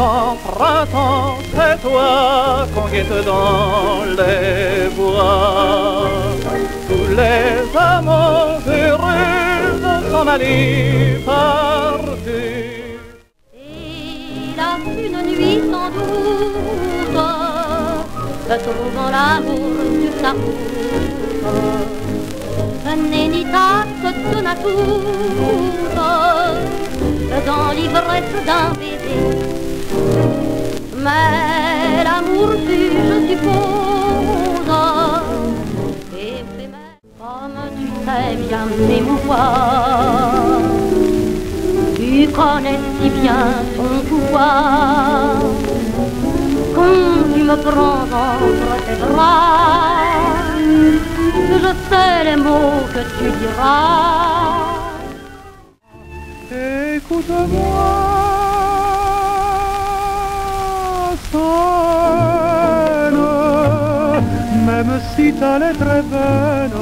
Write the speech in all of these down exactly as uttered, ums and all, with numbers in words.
printemps, printemps, c'est toi qu'on guette dans les bois. Tous les amants heureux s'en allaient partir. Hélas, une nuit sans doute, trouvant l'amour sur sa route, Nénita se donna toute dans l'ivresse d'un baiser. Mais l'amour fut, je suppose, éphémère. Comme tu sais bien m'émouvoir, tu connais si bien ton pouvoir. Quand tu me prends entre tes bras, je sais les mots que tu diras. Écoute-moi, seule, même si ta lettre est vaine.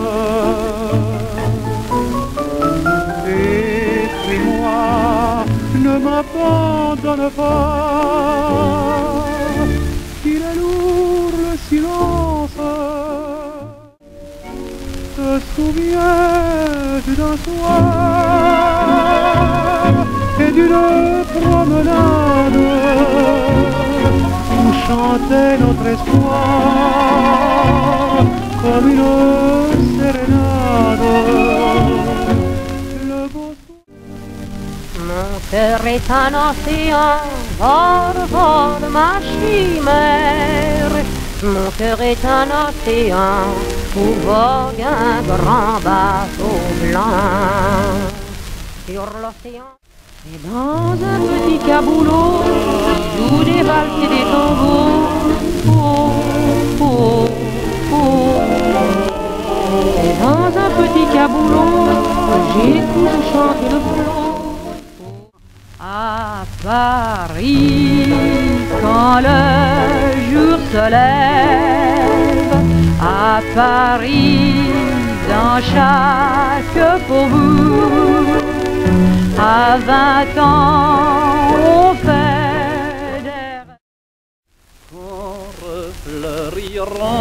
Écris-moi, ne m'abandonne pas, il est lourd le silence. Te souviens-tu d'un soir et d'une promenade où chantait notre espoir comme une sérénade? Le beau soir. Mon cœur est un océan, bord, bord de ma chimère. Mon cœur est un océan où vogue un grand bateau blanc. Sur l'océan, et dans un petit caboulot, joue des valses et des tambours. Oh, oh, oh. Et dans un petit caboulot, j'écoute chanter le flot. À Paris, quand le jour se lève, à Paris, dans chaque faubourg, à vingt ans, on fait des rêves. Quand refleuriront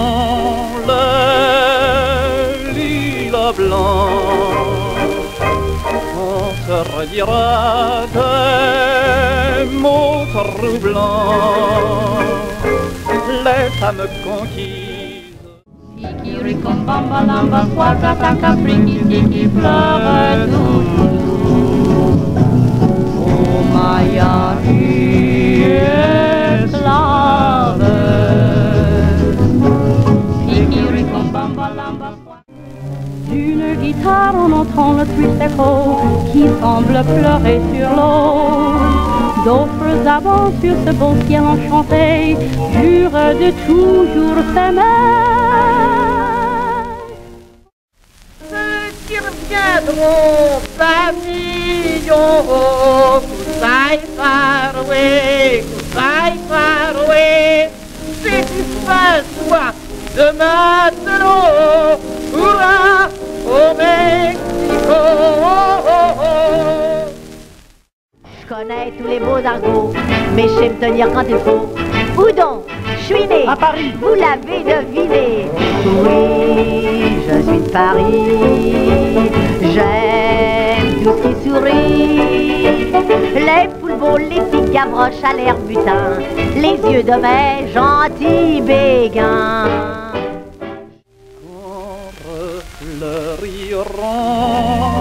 les lilas blancs, on se redira des mots troublants, les femmes conquises. Kikirikombambalamba, swakataka, frikiki, pleure toujours. Oh, Miami, esclave. Kikirikombambalamba. D'une guitare on entend le triste écho qui semble pleurer sur l'eau. D'autres avants sur ce beau ciel enchanté jurent de toujours s'aimer. Ceux qui reviendront pavillon, goodbye far away, goodbye far away. C'est du passe-toi de matelot, hurrah au Mexico. Je connais tous les mots d'argot, mais je sais me tenir quand il faut. Où donc? Je suis né À Paris. Vous l'avez deviné. Oui, je suis de Paris. J'aime tout ce qui sourit. Les poules volent, les petites gavroches à l'air butin, les yeux de mes gentils béguins. Quand refleuriront